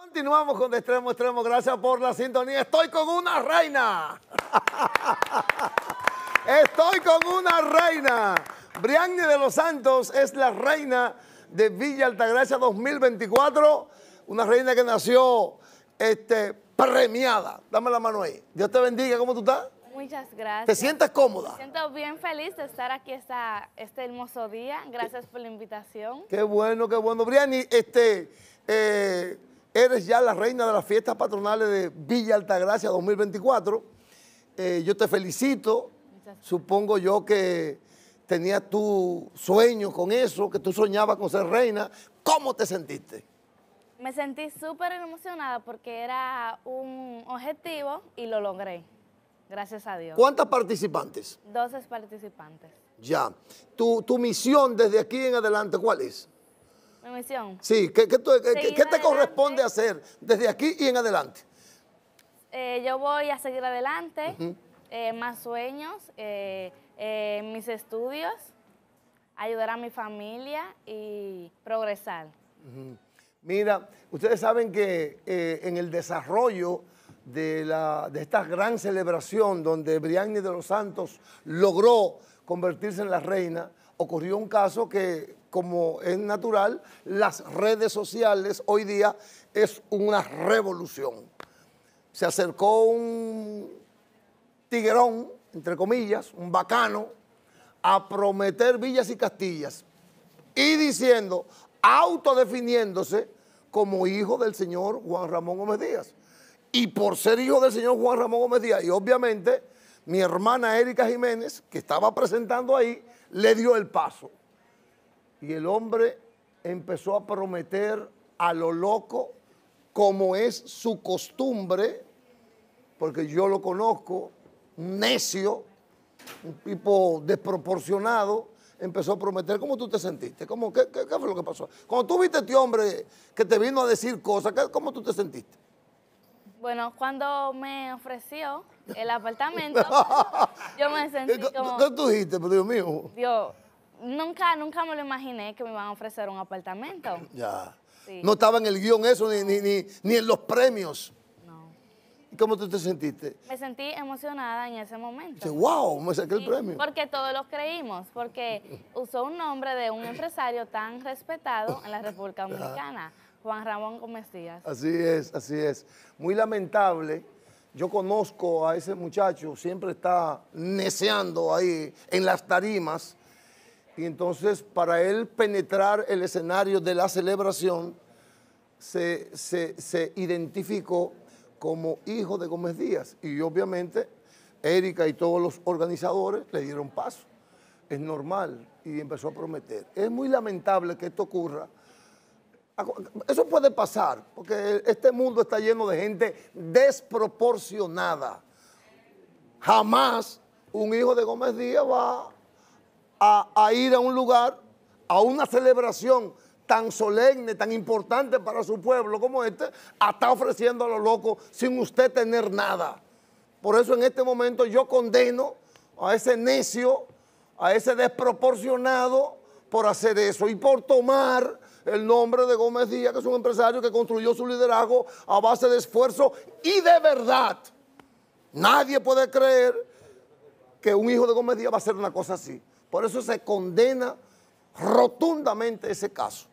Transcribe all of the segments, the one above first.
Continuamos con De Extremo a Extremo. Gracias por la sintonía. Estoy con una reina. Estoy con una reina. Brianny de los Santos es la reina de Villa Altagracia 2024. Una reina que nació premiada. Dame la mano ahí. Dios te bendiga. ¿Cómo tú estás? Muchas gracias. ¿Te sientes cómoda? Me siento bien feliz de estar aquí este hermoso día. Gracias por la invitación. Qué bueno, qué bueno. Brianny, eres ya la reina de las fiestas patronales de Villa Altagracia 2024. Yo te felicito. Supongo yo que tenías tu sueño con eso, que tú soñabas con ser reina. ¿Cómo te sentiste? Me sentí súper emocionada porque era un objetivo y lo logré. Gracias a Dios. ¿Cuántas participantes? 12 participantes. Ya. ¿Tu misión desde aquí en adelante cuál es? Mi misión. Sí, ¿qué te corresponde hacer desde aquí y en adelante? Yo voy a seguir adelante, más sueños, mis estudios, ayudar a mi familia y progresar. Mira, ustedes saben que en el desarrollo de esta gran celebración donde Brianny de los Santos logró convertirse en la reina, ocurrió un caso que, como es natural, las redes sociales hoy día es una revolución. Se acercó un tiguerón, entre comillas, un bacano, a prometer villas y castillas y diciendo, autodefiniéndose como hijo del señor Juan Ramón Gómez Díaz. Y por ser hijo del señor Juan Ramón Gómez Díaz, y obviamente mi hermana Erika Jiménez, que estaba presentando ahí, le dio el paso. Y el hombre empezó a prometer a lo loco, como es su costumbre, porque yo lo conozco, un necio, un tipo desproporcionado, empezó a prometer. ¿Cómo tú te sentiste? ¿Qué fue lo que pasó? Cuando tú viste a este hombre que te vino a decir cosas, ¿cómo tú te sentiste? Bueno, cuando me ofreció el apartamento, yo me sentí como... ¿Qué tú dijiste, Dios mío? Dios, nunca me lo imaginé que me iban a ofrecer un apartamento. Ya. Sí. No estaba en el guión eso, ni en los premios. No. ¿Y cómo tú te sentiste? Me sentí emocionada en ese momento. Dice, wow, me saqué el premio. Porque todos lo creímos, porque usó un nombre de un empresario tan respetado en la República Dominicana, Juan Ramón Gómez Díaz. Así es, así es. Muy lamentable. Yo conozco a ese muchacho, siempre está neceando ahí en las tarimas. Y entonces, para él penetrar el escenario de la celebración, se identificó como hijo de Gómez Díaz. Y obviamente, Erika y todos los organizadores le dieron paso. Es normal. Y empezó a prometer. Es muy lamentable que esto ocurra. Eso puede pasar, porque este mundo está lleno de gente desproporcionada. Jamás un hijo de Gómez Díaz va a ir a un lugar, a una celebración tan solemne, tan importante para su pueblo como a estar ofreciendo a lo loco sin usted tener nada. Por eso en este momento yo condeno a ese necio, a ese desproporcionado por hacer eso y por tomar el nombre de Gómez Díaz, que es un empresario que construyó su liderazgo a base de esfuerzo y de verdad. Nadie puede creer que un hijo de Gómez Díaz va a hacer una cosa así. Por eso se condena rotundamente ese caso.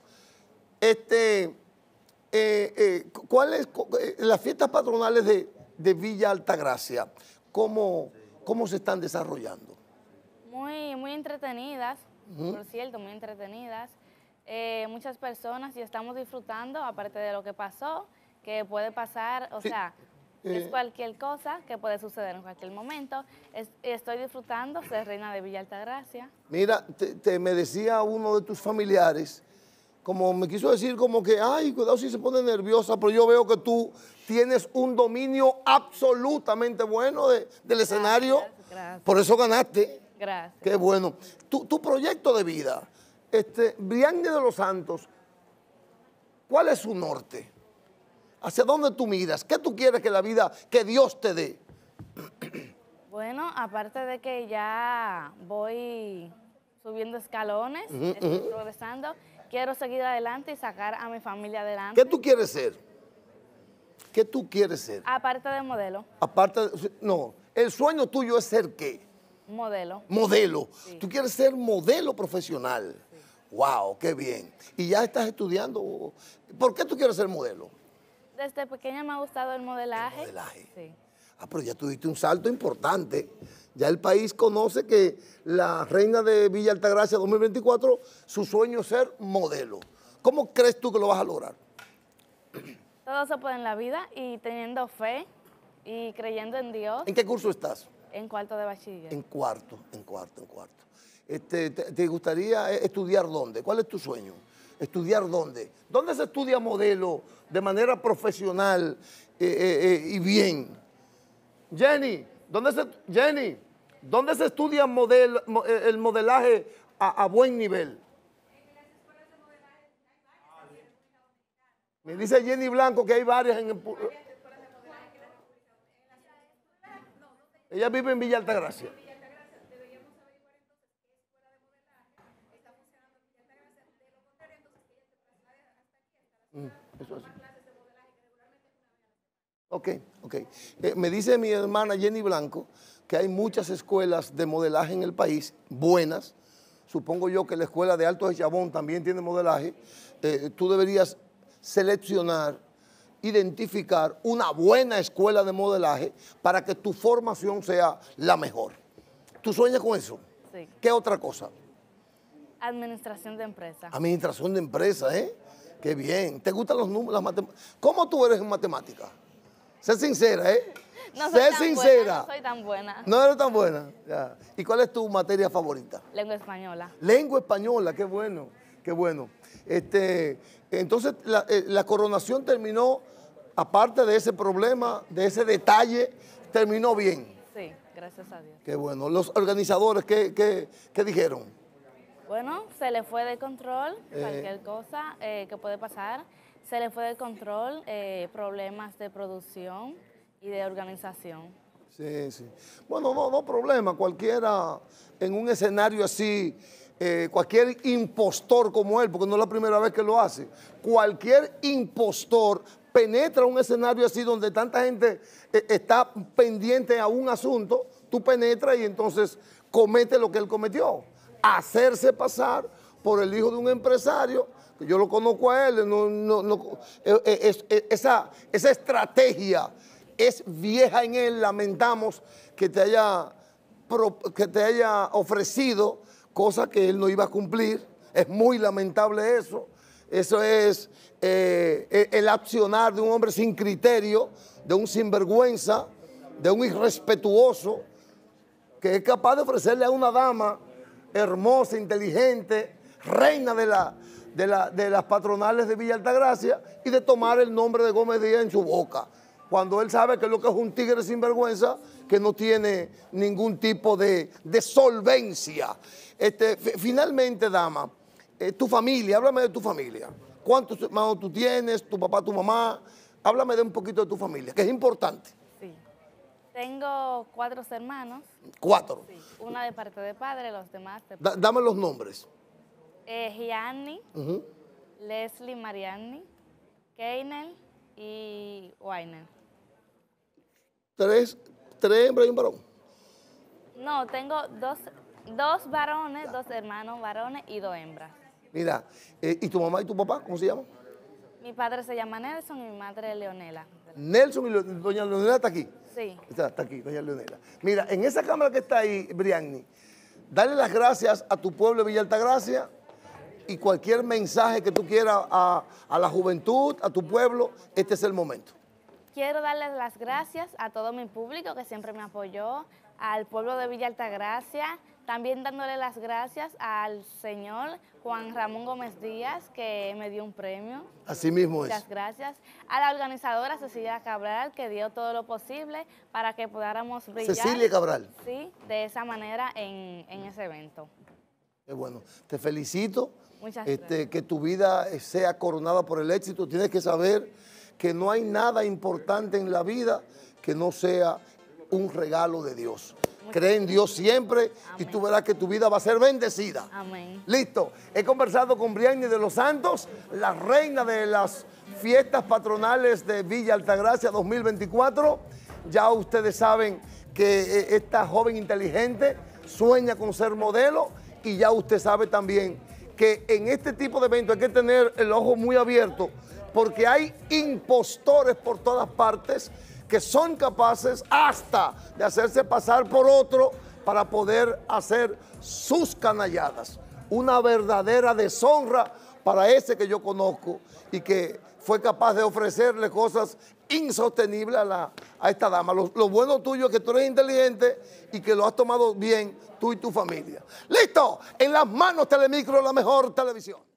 ¿Cuáles las fiestas patronales de Villa Altagracia? ¿Cómo se están desarrollando? Muy entretenidas, por cierto, muy entretenidas. Muchas personas y estamos disfrutando, aparte de lo que pasó, que puede pasar, o sea, es cualquier cosa que puede suceder en cualquier momento. Estoy disfrutando ser reina de Villa Altagracia. Mira, me decía uno de tus familiares, como me quiso decir como que, ay, cuidado si se pone nerviosa, pero yo veo que tú tienes un dominio absolutamente bueno del escenario. Gracias. Por eso ganaste. Gracias. Qué bueno. Tu proyecto de vida, Brianny de los Santos, ¿cuál es su norte? ¿Hacia dónde tú miras? ¿Qué tú quieres que la vida, que Dios te dé? Bueno, aparte de que ya voy subiendo escalones, estoy progresando, quiero seguir adelante y sacar a mi familia adelante. ¿Qué tú quieres ser? ¿Qué tú quieres ser? Aparte de modelo. Aparte, no, el sueño tuyo es ser ¿qué? Modelo. Modelo. Sí. Tú quieres ser modelo profesional. Sí. Wow, qué bien. ¿Y ya estás estudiando? ¿Por qué tú quieres ser modelo? Desde pequeña me ha gustado el modelaje. El modelaje. Sí. Ah, pero ya tuviste un salto importante. Ya el país conoce que la reina de Villa Altagracia 2024, su sueño es ser modelo. ¿Cómo crees tú que lo vas a lograr? Todo se puede en la vida y teniendo fe y creyendo en Dios. ¿En qué curso estás? En cuarto de bachiller. En cuarto. ¿Te gustaría estudiar dónde? ¿Cuál es tu sueño? ¿Estudiar dónde? ¿Dónde se estudia modelo de manera profesional y bien? Jenny, ¿dónde se estudia el modelaje a buen nivel? Me dice Jenny Blanco que hay varias en el... Ella vive en Villa Altagracia. Eso es. Ok. Me dice mi hermana Jenny Blanco que hay muchas escuelas de modelaje en el país, buenas. Supongo yo que la escuela de Alto de Chabón también tiene modelaje. Tú deberías seleccionar, identificar una buena escuela de modelaje para que tu formación sea la mejor. ¿Tú sueñas con eso? Sí. ¿Qué otra cosa? Administración de empresas. Administración de empresas, ¿eh? Qué bien. ¿Te gustan los números, las matemáticas? ¿Cómo tú eres en matemáticas? Sé sincera, ¿eh? No soy tan sincera. Buena, no soy tan buena. No eres tan buena. Ya. ¿Y cuál es tu materia favorita? Lengua española. Lengua española, qué bueno, qué bueno. Entonces, la coronación terminó, aparte de ese problema, de ese detalle, terminó bien. Sí, gracias a Dios. Qué bueno. Los organizadores, ¿qué dijeron? Bueno, se le fue de control, cualquier cosa que puede pasar. Se le fue de control, problemas de producción y de organización. Sí. Bueno, no problema. Cualquiera en un escenario así, cualquier impostor como él, porque no es la primera vez que lo hace, cualquier impostor penetra un escenario así donde tanta gente está pendiente a un asunto, tú penetras y entonces comete lo que él cometió. Hacerse pasar por el hijo de un empresario, que yo lo conozco a él, esa estrategia es vieja en él. Lamentamos que te haya ofrecido cosas que él no iba a cumplir. Es muy lamentable eso. Eso es el accionar de un hombre sin criterio, de un sinvergüenza, de un irrespetuoso, que es capaz de ofrecerle a una dama hermosa, inteligente, reina de las patronales de Villa Altagracia, y de tomar el nombre de Gómez Díaz en su boca, cuando él sabe que lo que es un tigre sinvergüenza, que no tiene ningún tipo de solvencia. Finalmente, dama, tu familia, háblame de tu familia. ¿Cuántos hermanos tú tienes, tu papá, tu mamá? Háblame de un poquito de tu familia, que es importante. Sí. Tengo 4 hermanos. 4. Sí. Una de parte de padre, los demás de parte. Dame los nombres. Gianni, Leslie Mariani, Keinel y Wainer. 3 hembras y un varón. No, tengo dos varones, 2 hermanos varones y 2 hembras. Mira, ¿y tu mamá y tu papá, cómo se llaman? Mi padre se llama Nelson y mi madre Leonela. Nelson y doña Leonela está aquí. Sí. Está aquí, doña Leonela. Mira, en esa cámara que está ahí, Brianny, dale las gracias a tu pueblo de Villa Altagracia y cualquier mensaje que tú quieras a la juventud, a tu pueblo, este es el momento. Quiero darles las gracias a todo mi público que siempre me apoyó, al pueblo de Villa Altagracia, también dándole las gracias al señor Juan Ramón Gómez Díaz, que me dio un premio. Así mismo es. Muchas gracias. A la organizadora Cecilia Cabral, que dio todo lo posible para que pudiéramos brillar. Cecilia Cabral. Sí, de esa manera en ese evento. Qué bueno. Te felicito. Muchas gracias. Que tu vida sea coronada por el éxito. Tienes que saber que no hay nada importante en la vida que no sea un regalo de Dios. Cree en Dios siempre. Amén. Y tú verás que tu vida va a ser bendecida. Amén. Listo. He conversado con Brianny de los Santos, la reina de las fiestas patronales de Villa Altagracia 2024. Ya ustedes saben que esta joven inteligente sueña con ser modelo, y ya usted sabe también que en este tipo de eventos hay que tener el ojo muy abierto, porque hay impostores por todas partes que son capaces hasta de hacerse pasar por otro para poder hacer sus canalladas. Una verdadera deshonra para ese que yo conozco y que fue capaz de ofrecerle cosas insostenibles a esta dama. Lo bueno tuyo es que tú eres inteligente y que lo has tomado bien tú y tu familia. ¡Listo! En las manos Telemicro, la mejor televisión.